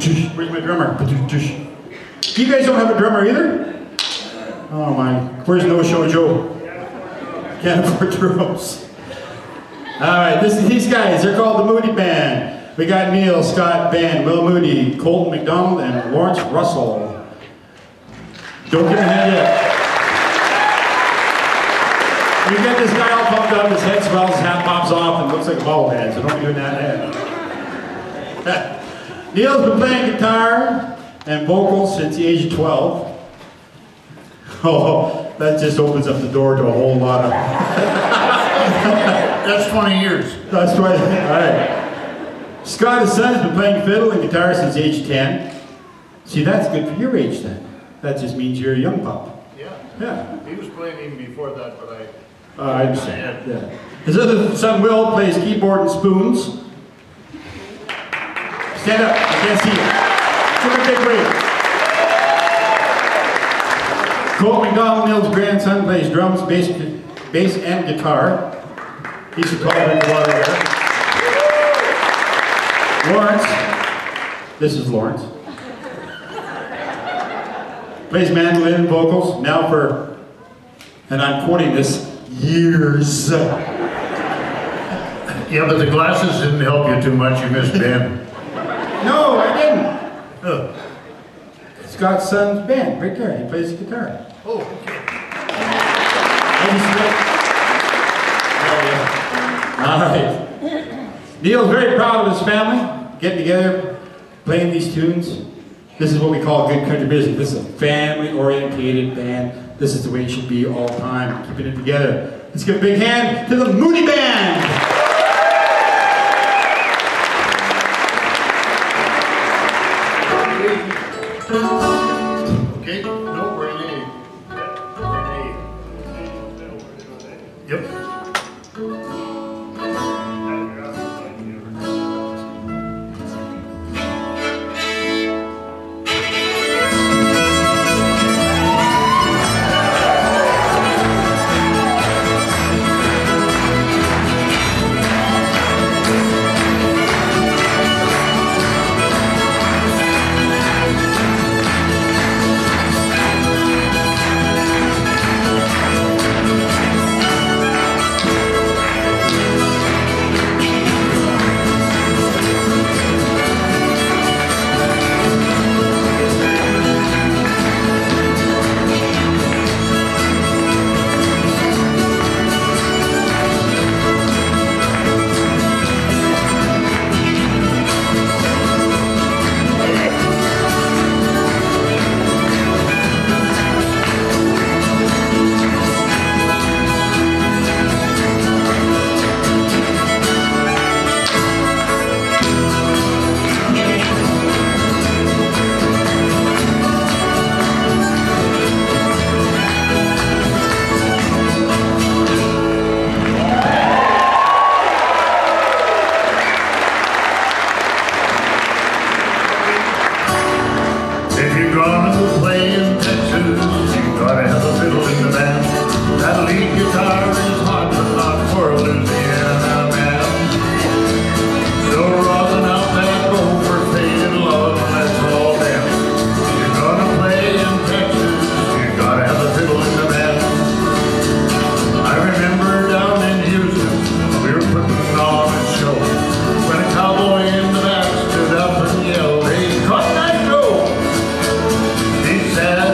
Where's my drummer? You guys don't have a drummer either? Oh my, where's No Show Joe? Can't afford drums. Alright, these guys, they're called the Moody Band. We got Neil, Scott, Ben, Will Moody, Colton McDonald, and Lawrence Russell. Don't get ahead yet. You get this guy all pumped up, his head swells, his hat pops off, and looks like a bobblehead, so don't be doing that head. Neil's been playing guitar and vocals since the age of 12. Oh, that just opens up the door to a whole lot of... That's 20 years. That's 20, all right. Scott, his son, has been playing fiddle and guitar since age 10. See, that's good for your age then. That just means you're a young pup. Yeah. He was playing even before that, but I understand. Yeah. His other son, Will, plays keyboard and spoons. Stand up, I can't see you. Give a big wave. Colt McDonald, Neil's grandson, plays drums, bass and guitar. He's a tall drink of water there. Lawrence, this is Lawrence. Plays mandolin and vocals, now for, and I'm quoting this, years. yeah, but the glasses didn't help you too much. You missed Ben. No, I didn't. Scott's son's band, right there. He plays the guitar. Oh, okay. All right. Neil's very proud of his family, getting together, playing these tunes. This is what we call good country music. This is a family-orientated band. This is the way it should be all the time, keeping it together. Let's give a big hand to the Moody Band. Okay, no, we're in A. Yep. Sad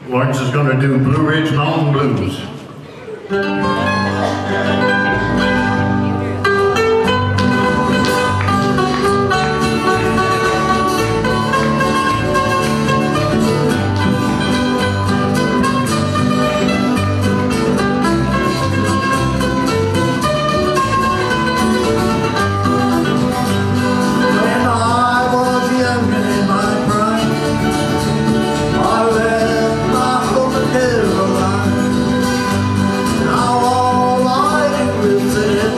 Lawrence is going to do Blue Ridge Mountain Blues. Now all I do is say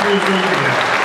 Appreciate it.